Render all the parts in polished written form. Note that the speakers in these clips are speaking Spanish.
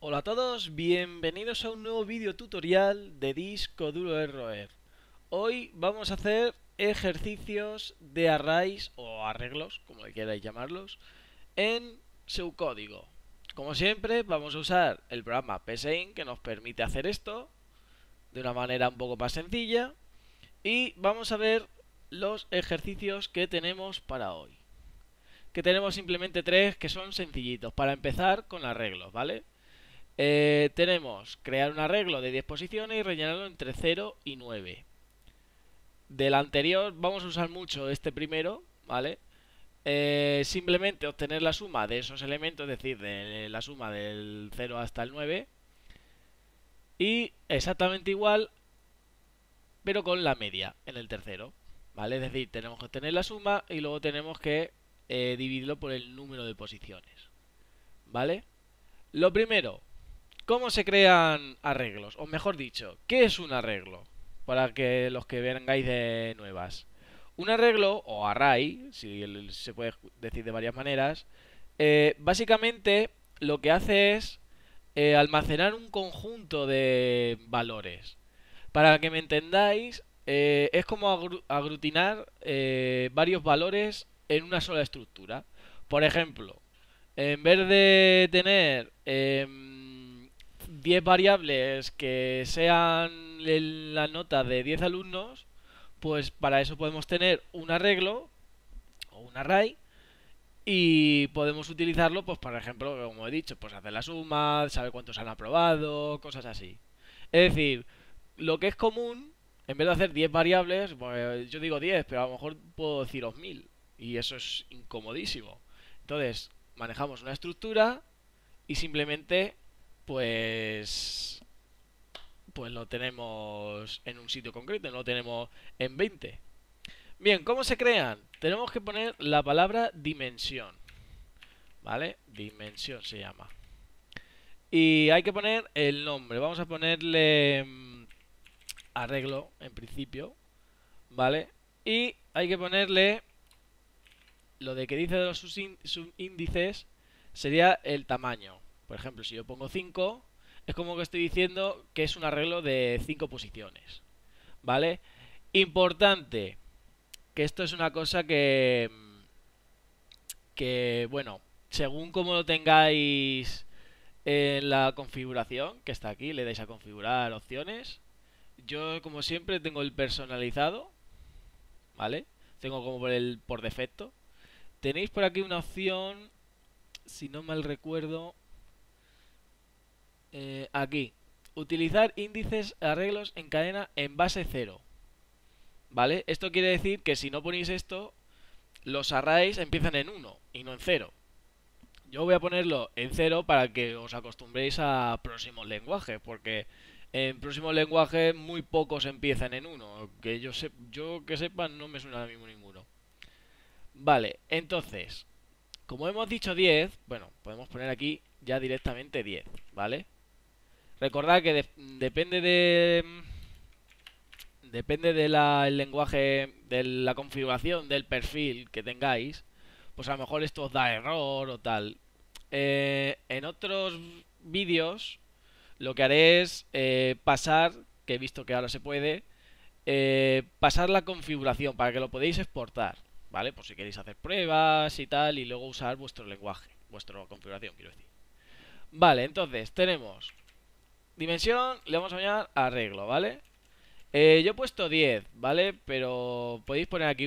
Hola a todos, bienvenidos a un nuevo vídeo tutorial de disco duro de roer. Hoy vamos a hacer ejercicios de arrays o arreglos, como queráis llamarlos, en su código. Como siempre, vamos a usar el programa PSeInt que nos permite hacer esto de una manera un poco más sencilla y vamos a ver los ejercicios que tenemos para hoy. Que tenemos simplemente tres que son sencillitos para empezar con arreglos, ¿vale? Tenemos crear un arreglo de 10 posiciones y rellenarlo entre 0 y 9. Del anterior vamos a usar mucho este primero, ¿vale? Simplemente obtener la suma de esos elementos, es decir, de la suma del 0 hasta el 9. Y exactamente igual, pero con la media en el tercero, ¿vale? Es decir, tenemos que obtener la suma y luego tenemos que dividirlo por el número de posiciones, ¿vale? Lo primero, ¿cómo se crean arreglos? O mejor dicho, ¿qué es un arreglo? Para que los que vengáis de nuevas. Un arreglo, o array, si se puede decir de varias maneras, básicamente lo que hace es almacenar un conjunto de valores. Para que me entendáis, es como aglutinar varios valores en una sola estructura. Por ejemplo, en vez de tener 10 variables que sean la nota de 10 alumnos, pues para eso podemos tener un arreglo o un array y podemos utilizarlo, pues por ejemplo, como he dicho, pues hacer la suma, saber cuántos han aprobado, cosas así. Es decir, lo que es común, en vez de hacer 10 variables, pues yo digo 10, pero a lo mejor puedo deciros 1000 y eso es incomodísimo. Entonces, manejamos una estructura y simplemente pues lo tenemos en un sitio concreto, no lo tenemos en 20. Bien, ¿cómo se crean? Tenemos que poner la palabra dimensión, ¿vale? Dimensión se llama. Y hay que poner el nombre. Vamos a ponerle arreglo en principio, ¿vale? Y hay que ponerle lo de que dice de los subíndices sería el tamaño. Por ejemplo, si yo pongo 5, es como que estoy diciendo que es un arreglo de 5 posiciones, ¿vale? Importante, que esto es una cosa que bueno, según como lo tengáis en la configuración, que está aquí, le dais a configurar opciones. Yo, como siempre, tengo el personalizado, ¿vale? Tengo como por defecto. Tenéis por aquí una opción, si no mal recuerdo, aquí. Utilizar índices arreglos en cadena en base 0. ¿Vale? Esto quiere decir que si no ponéis esto, los arrays empiezan en 1 y no en 0. Yo voy a ponerlo en 0 para que os acostumbréis a próximos lenguajes, porque en próximos lenguajes muy pocos empiezan en 1. Que yo que sepa, no me suena ahora mismo ninguno. Vale, entonces, como hemos dicho 10, bueno, podemos poner aquí ya directamente 10, ¿vale? Recordad que depende de el lenguaje, de la configuración del perfil que tengáis, pues a lo mejor esto os da error o tal. En otros vídeos lo que haré es pasar, que he visto que ahora se puede, pasar la configuración para que lo podáis exportar, ¿vale? Por si queréis hacer pruebas y tal, y luego usar vuestro lenguaje, vuestra configuración, quiero decir. Vale, entonces tenemos dimensión, le vamos a llamar arreglo, ¿vale? Yo he puesto 10, ¿vale? Pero podéis poner aquí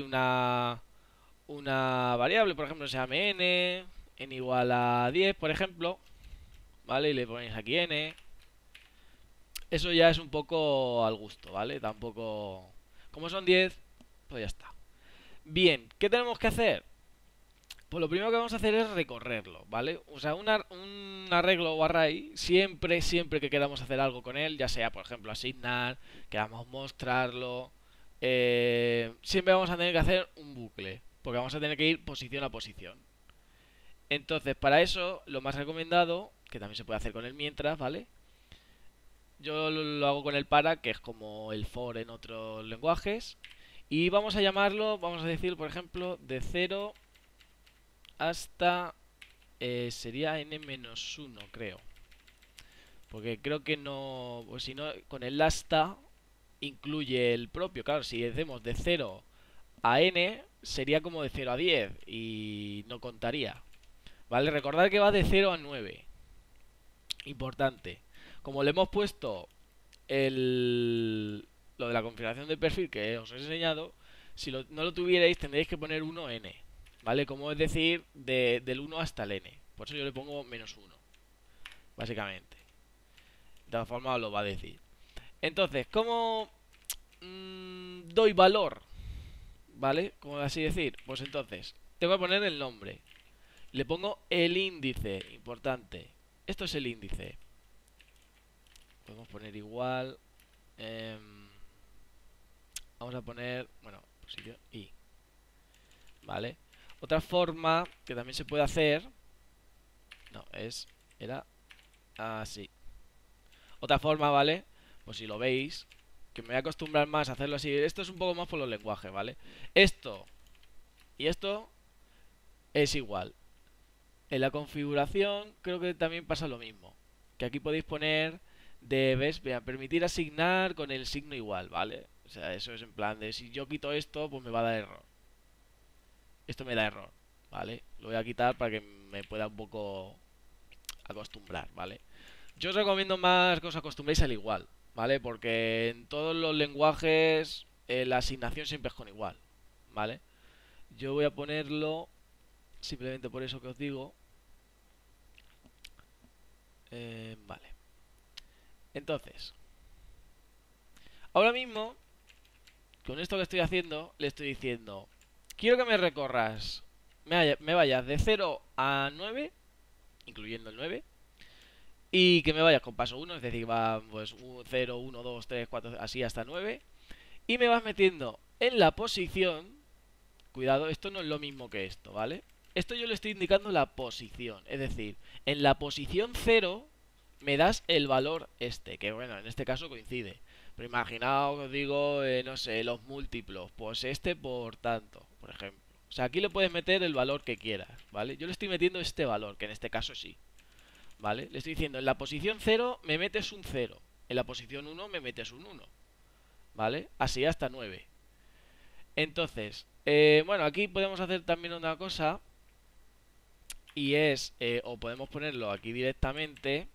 una variable, por ejemplo, se llame n igual a 10, por ejemplo, ¿vale? Y le ponéis aquí n. Eso ya es un poco al gusto, ¿vale? Tampoco... Como son 10, pues ya está. Bien, ¿qué tenemos que hacer? Pues lo primero que vamos a hacer es recorrerlo, ¿vale? O sea, un arreglo o array, siempre que queramos hacer algo con él, ya sea, por ejemplo, asignar, queramos mostrarlo, siempre vamos a tener que hacer un bucle, porque vamos a tener que ir posición a posición. Entonces, para eso, lo más recomendado, que también se puede hacer con el mientras, ¿vale? Yo lo hago con el para, que es como el for en otros lenguajes. Y vamos a llamarlo, vamos a decir, por ejemplo, de 0 hasta sería n-1, creo. Porque creo que no... Pues si no, con el lasta incluye el propio. Claro, si hacemos de 0 a n, sería como de 0 a 10 y no contaría. ¿Vale? Recordad que va de 0 a 9. Importante. Como le hemos puesto lo de la configuración del perfil que os he enseñado, si no lo tuvierais tendréis que poner 1n. ¿Vale? Como es decir, del 1 hasta el n. Por eso yo le pongo -1. Básicamente. De todas formas os lo va a decir. Entonces, ¿cómo doy valor? ¿Vale? Como así decir. Pues entonces, tengo que poner el nombre. Le pongo el índice. Importante. Esto es el índice. Podemos poner igual. Vamos a poner, bueno, posición i. ¿Vale? Otra forma que también se puede hacer. No, era así. Otra forma, ¿vale? Pues si lo veis, que me voy a acostumbrar más a hacerlo así. Esto es un poco más por los lenguajes, ¿vale? Esto y esto es igual. En la configuración creo que también pasa lo mismo. Que aquí podéis poner ¿ves? Permitir asignar con el signo igual, ¿vale? O sea, eso es en plan de si yo quito esto, pues me va a dar error. Esto me da error, ¿vale? Lo voy a quitar para que me pueda un poco acostumbrar, ¿vale? Yo os recomiendo más que os acostumbréis al igual, ¿vale? Porque en todos los lenguajes la asignación siempre es con igual, ¿vale? Yo voy a ponerlo simplemente por eso que os digo. Vale. Entonces, ahora mismo, con esto que estoy haciendo, le estoy diciendo, quiero que me recorras, me vayas de 0 a 9, incluyendo el 9, y que me vayas con paso 1, es decir, va pues 0, 1, 2, 3, 4, así hasta 9, y me vas metiendo en la posición, cuidado, esto no es lo mismo que esto, ¿vale? Esto yo le estoy indicando la posición, es decir, en la posición 0 me das el valor este, que bueno, en este caso coincide. Pero imaginaos, os digo, no sé, los múltiplos, pues este por tanto, por ejemplo. O sea, aquí le puedes meter el valor que quieras, ¿vale? Yo le estoy metiendo este valor, que en este caso sí, ¿vale? Le estoy diciendo, en la posición 0 me metes un 0, en la posición 1 me metes un 1, ¿vale? Así hasta 9. Entonces, bueno, aquí podemos hacer también una cosa, y es, o podemos ponerlo aquí directamente.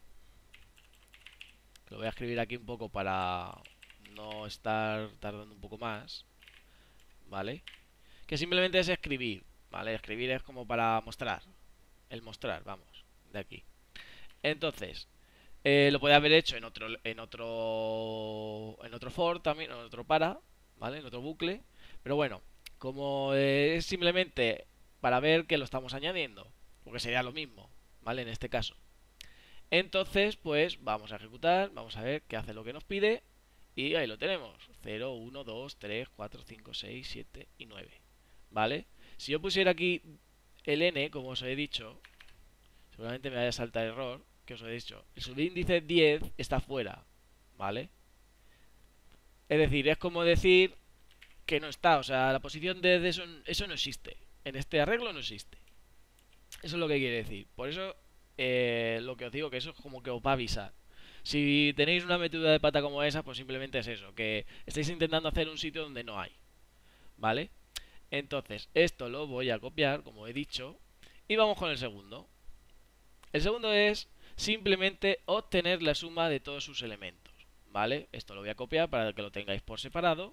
Lo voy a escribir aquí un poco para no estar tardando un poco más, ¿vale? Que simplemente es escribir, ¿vale? Escribir es como para mostrar, el mostrar, vamos, de aquí. Entonces, lo podía haber hecho en otro for también, en otro para, ¿vale? En otro bucle, pero bueno, como es simplemente para ver que lo estamos añadiendo, porque sería lo mismo, ¿vale? En este caso. Entonces, pues vamos a ejecutar, vamos a ver qué hace lo que nos pide. Y ahí lo tenemos, 0, 1, 2, 3, 4, 5, 6, 7 y 9. ¿Vale? Si yo pusiera aquí el n, como os he dicho, seguramente me vaya a saltar error, que os he dicho. El subíndice 10 está fuera, ¿vale? Es decir, es como decir que no está, o sea, la posición de eso no existe. En este arreglo no existe. Eso es lo que quiere decir. Por eso, lo que os digo, que eso es como que os va a avisar. Si tenéis una metedura de pata como esa, pues simplemente es eso, que estáis intentando hacer un sitio donde no hay. ¿Vale? Entonces, esto lo voy a copiar, como he dicho, y vamos con el segundo. El segundo es simplemente obtener la suma de todos sus elementos. ¿Vale? Esto lo voy a copiar para que lo tengáis por separado.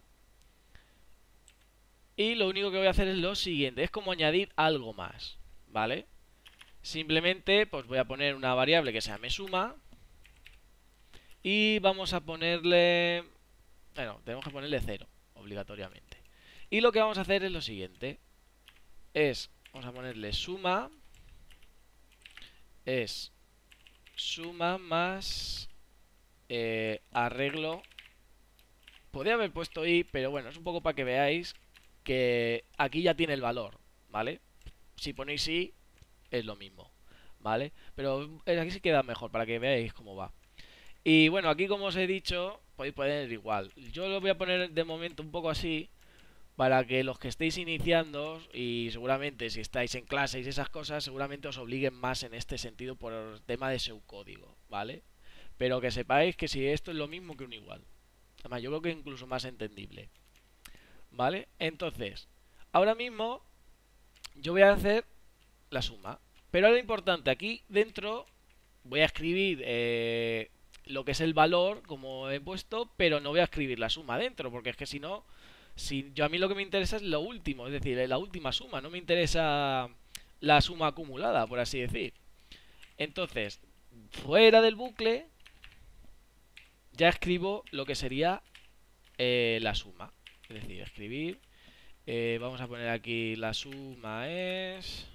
Y lo único que voy a hacer es lo siguiente, es como añadir algo más. ¿Vale? Simplemente, pues voy a poner una variable que se llame suma. Y vamos a ponerle... Bueno, tenemos que ponerle 0, obligatoriamente. Y lo que vamos a hacer es lo siguiente. Vamos a ponerle suma. Es suma más arreglo. Podría haber puesto i, pero bueno, es un poco para que veáis que aquí ya tiene el valor, ¿vale? Si ponéis i, es lo mismo, ¿vale? Pero aquí sí queda mejor para que veáis cómo va. Y bueno, aquí como os he dicho, podéis poner igual. Yo lo voy a poner de momento un poco así, para que los que estéis iniciando, y seguramente si estáis en clases y esas cosas, seguramente os obliguen más en este sentido por el tema de su código, ¿vale? Pero que sepáis que si esto es lo mismo que un igual. Además, yo creo que es incluso más entendible. ¿Vale? Entonces, ahora mismo yo voy a hacer la suma. Pero lo importante, aquí dentro voy a escribir lo que es el valor, como he puesto, pero no voy a escribir la suma dentro, porque es que si no, si yo a mí lo que me interesa es lo último, es decir, la última suma, no me interesa la suma acumulada, por así decir. Entonces, fuera del bucle, ya escribo lo que sería la suma. Es decir, escribir, vamos a poner aquí la suma es...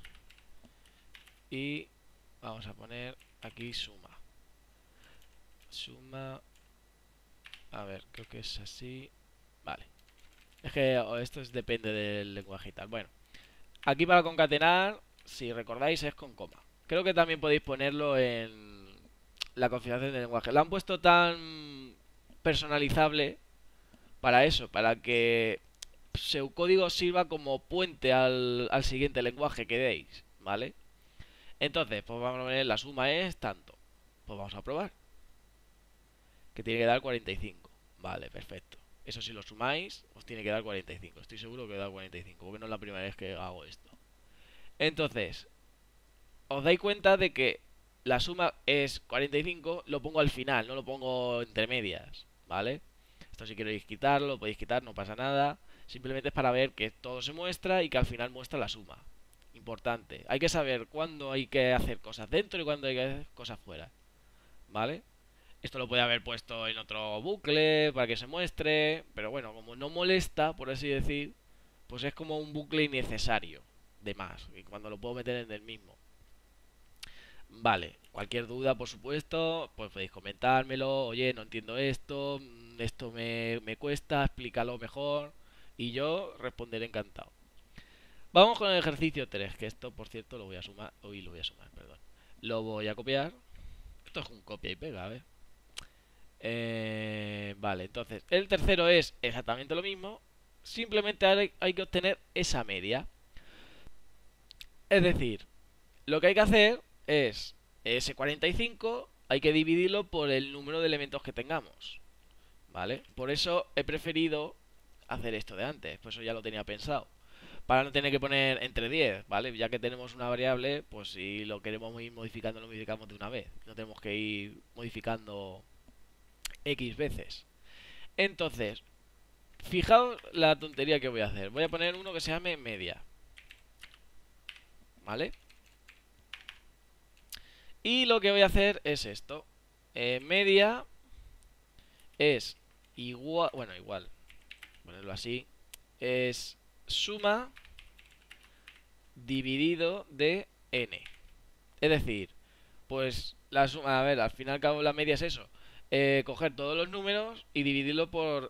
Y vamos a poner aquí suma. Suma... A ver, creo que es así. Vale. Es que esto depende del lenguaje y tal. Bueno, aquí para concatenar, si recordáis, es con coma. Creo que también podéis ponerlo en la configuración del lenguaje. La han puesto tan personalizable para eso, para que su código sirva como puente al siguiente lenguaje que deis, ¿vale? Entonces, pues vamos a poner la suma es tanto. Pues vamos a probar. Que tiene que dar 45. Vale, perfecto. Eso si lo sumáis, os tiene que dar 45. Estoy seguro que da 45, porque no es la primera vez que hago esto. Entonces, os dais cuenta de que la suma es 45, lo pongo al final, no lo pongo entre medias, ¿vale? Esto si queréis quitarlo, lo podéis quitar, no pasa nada. Simplemente es para ver que todo se muestra y que al final muestra la suma. Importante. Hay que saber cuándo hay que hacer cosas dentro y cuándo hay que hacer cosas fuera, ¿vale? Esto lo puede haber puesto en otro bucle para que se muestre, pero bueno, como no molesta, por así decir, pues es como un bucle innecesario de más, y cuando lo puedo meter en el mismo. Vale, cualquier duda, por supuesto, pues podéis comentármelo. Oye, no entiendo esto, esto me cuesta, explícalo mejor. Y yo responderé encantado. Vamos con el ejercicio 3, que esto, por cierto, lo voy a sumar. Hoy lo voy a sumar, perdón. Lo voy a copiar. Esto es un copia y pega, a ver. Vale, entonces, el tercero es exactamente lo mismo. Simplemente hay que obtener esa media. Es decir, lo que hay que hacer es ese 45 hay que dividirlo por el número de elementos que tengamos, ¿vale? Por eso he preferido hacer esto de antes, pues eso ya lo tenía pensado. Para no tener que poner entre 10, ¿vale? Ya que tenemos una variable, pues si lo queremos ir modificando, lo modificamos de una vez. No tenemos que ir modificando X veces. Entonces, fijaos la tontería que voy a hacer. Voy a poner uno que se llame media, ¿vale? Y lo que voy a hacer es esto. Media es igual, bueno, igual, ponerlo así, es suma dividido de n. Es decir, pues la suma, a ver, al fin y al cabo la media es eso. Coger todos los números y dividirlo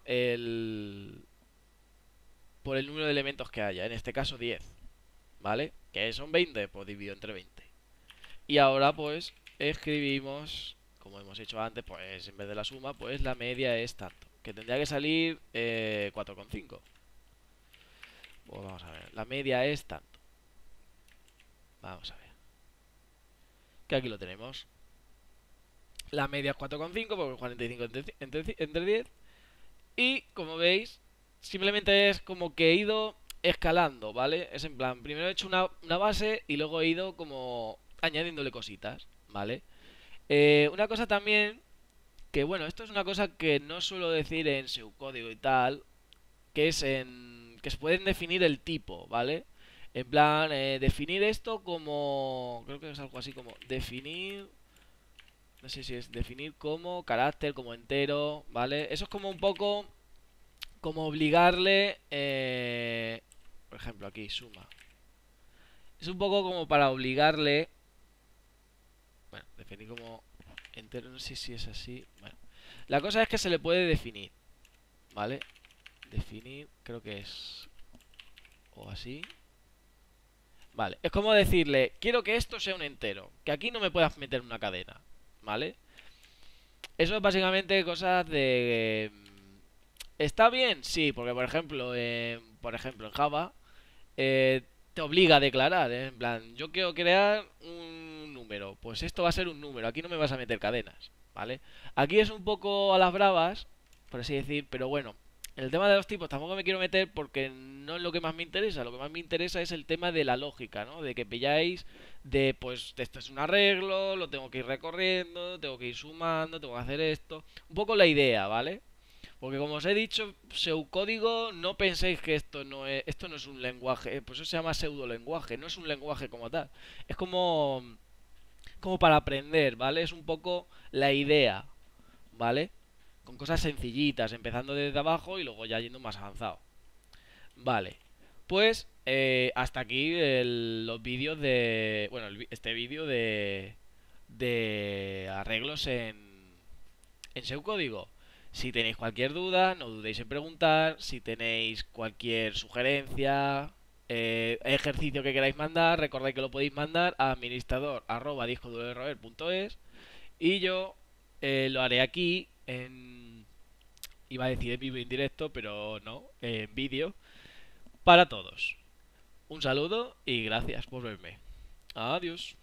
por el número de elementos que haya. En este caso 10, ¿vale? Que son 20, pues dividido entre 20. Y ahora pues escribimos, como hemos hecho antes, pues en vez de la suma, pues la media es tanto. Que tendría que salir 4,5. Pues vamos a ver, la media es tanto. Vamos a ver. Que aquí lo tenemos. La media es 4,5 porque 45 entre 10. Y como veis, simplemente es como que he ido escalando, ¿vale? Es en plan, primero he hecho una base y luego he ido como añadiéndole cositas, ¿vale? Una cosa también, que bueno, esto es una cosa que no suelo decir en su código y tal, que es en que se pueden definir el tipo, ¿vale? En plan, definir esto como, creo que es algo así como definir, no sé si es definir como carácter, como entero, ¿vale? Eso es como un poco como obligarle, por ejemplo aquí, suma. Es un poco como para obligarle, bueno, definir como entero, no sé si es así, bueno. La cosa es que se le puede definir, ¿vale? Definir, creo que es o así. Vale, es como decirle, quiero que esto sea un entero, que aquí no me puedas meter una cadena, ¿vale? Eso es básicamente cosas de... ¿Está bien? Sí, porque por ejemplo en Java te obliga a declarar, ¿eh? En plan, yo quiero crear un número, pues esto va a ser un número, aquí no me vas a meter cadenas, ¿vale? Aquí es un poco a las bravas, por así decir, pero bueno, en el tema de los tipos tampoco me quiero meter porque no es lo que más me interesa. Lo que más me interesa es el tema de la lógica, ¿no? De que pilláis de, pues, esto es un arreglo, lo tengo que ir recorriendo, tengo que ir sumando, tengo que hacer esto. Un poco la idea, ¿vale? Porque como os he dicho, pseudocódigo, no penséis que esto no es un lenguaje, pues eso se llama pseudolenguaje, no es un lenguaje como tal. Es como para aprender, ¿vale? Es un poco la idea, ¿vale? Con cosas sencillitas, empezando desde abajo y luego ya yendo más avanzado. Vale, pues hasta aquí los vídeos de... Bueno, este vídeo de arreglos en pseudocódigo. Si tenéis cualquier duda, no dudéis en preguntar. Si tenéis cualquier sugerencia, ejercicio que queráis mandar, recordad que lo podéis mandar a administrador@discoduroerroer.es y yo lo haré aquí en... Iba a decir en vivo y en directo, pero no, en vídeo para todos. Un saludo y gracias por verme. Adiós.